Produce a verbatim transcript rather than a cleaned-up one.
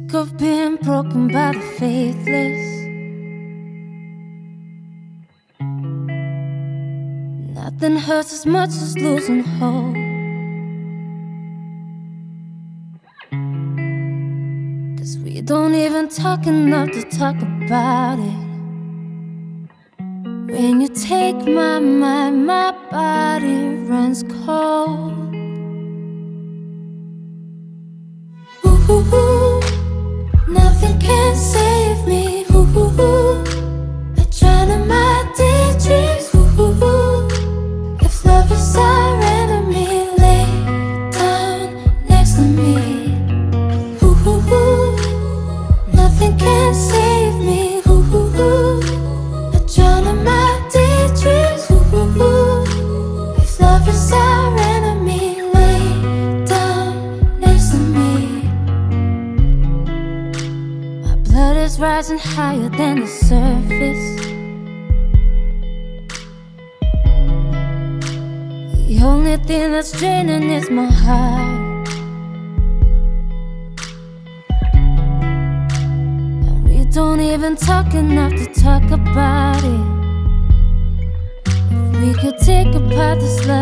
sick of being broken by the faithless. Nothing hurts as much as losing hope. Cause we don't even talk enough to talk about it. When you take my mind, my body runs cold. Ooh, ooh, ooh. Nothing can save me. Ooh, ooh, ooh. I drown in my daydreams. Ooh, ooh, ooh. If love is our enemy, lay down next to me. Ooh, ooh, ooh. Nothing can save me. Ooh, ooh, ooh. I drown in my daydreams. Ooh, ooh, ooh. If love is our enemy, lay down next to me. My blood is rising higher than the surface. The only thing that's draining is my heart. And we don't even talk enough to talk about it. If we could take apart this love